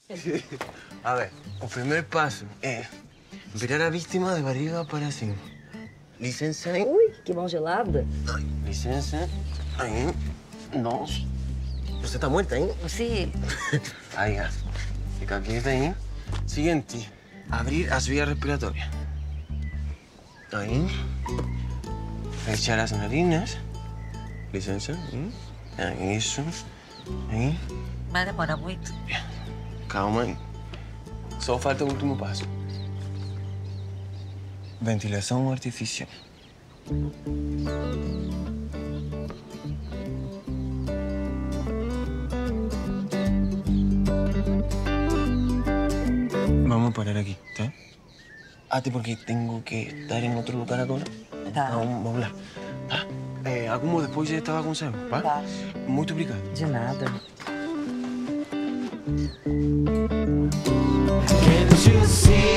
A ver, o primeiro passo é virar a vítima de barriga para cima. Licença aí. Ui, que mão gelada. Ai, licença. Aí. Nossa. Você tá morta, hein? Sim. Aí, já. Fica quieta aí. Seguinte, abrir as vías respiratórias. Aí. Fechar as narinas. Licença. Aí, isso. Aí. Mas demora muito. Calma aí. Só falta o último passo. Ventilação artificial. Vamos parar aqui, tá? Até porque tenho que estar em outro lugar agora. Tá. Então, vamos lá. Tá? Algumo depois estava com você, tá? Tá. Muito obrigado. De nada. Can't you see?